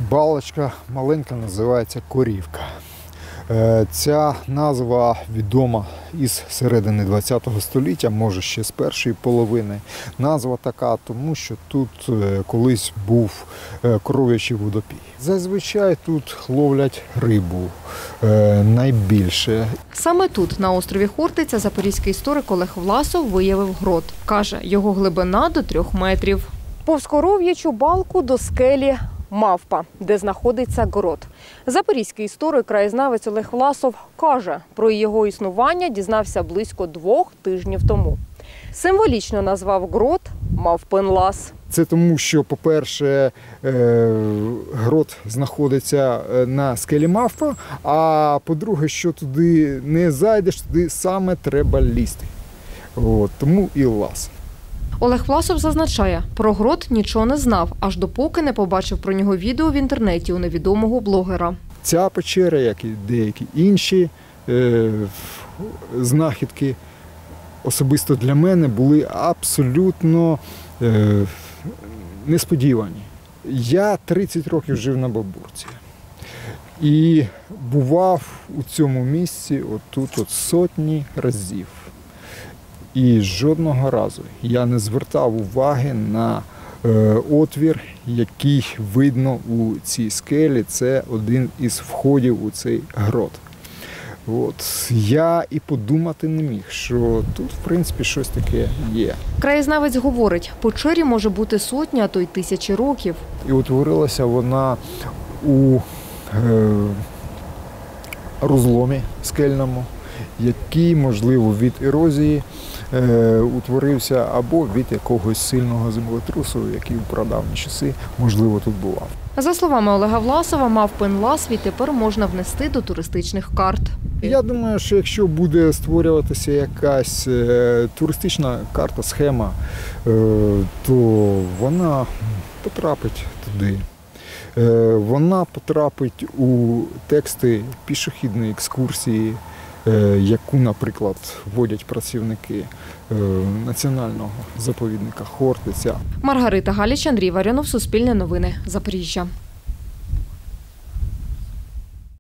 балочка маленька називається Корівка. Ця назва відома із середини ХХ століття, може ще з першої половини. Назва така, тому що тут колись був коров'ячий водопій. Зазвичай тут ловлять рибу найбільше. Саме тут, на острові Хортиця, запорізький історик Олег Власов виявив грот. Каже, його глибина до 3 метрів. Повз коров'ячу балку до скелі Мавпа, де знаходиться грот. Запорізький історик-краєзнавець Олег Власов каже, про його існування дізнався близько 2 тижнів тому. Символічно назвав грот Мавпин лаз. Це тому, що, по-перше, грот знаходиться на скелі Мавпа, а по-друге, що туди не зайдеш, туди саме треба лізти. Тому і лаз. Олег Власов зазначає, про грот нічого не знав, аж допоки не побачив про нього відео в інтернеті у невідомого блогера. Ця печера, як і деякі інші знахідки, особисто для мене були абсолютно несподівані. Я 30 років жив на Бабурці і бував у цьому місці отут сотні разів. І жодного разу я не звертав уваги на отвір, який видно у цій скелі. Це один із входів у цей грот. Я і подумати не міг, що тут, в принципі, щось таке є. Краєзнавець говорить, печері може бути сотні, а то й тисячі років. І утворилася вона у розломі скельному, який, можливо, від ерозії утворився або від якогось сильного землетрусу, який у прадавні часи, можливо, тут бував. За словами Олега Власова, Мавпин лаз відтепер можна внести до туристичних карт. Я думаю, що якщо буде створюватися якась туристична карта, схема, то вона потрапить туди. Вона потрапить у тексти пішохідної екскурсії, яку, наприклад, вводять працівники національного заповідника Хортиця. Маргарита Галіч, Андрій Варіонов, Суспільне новини, Запоріжжя.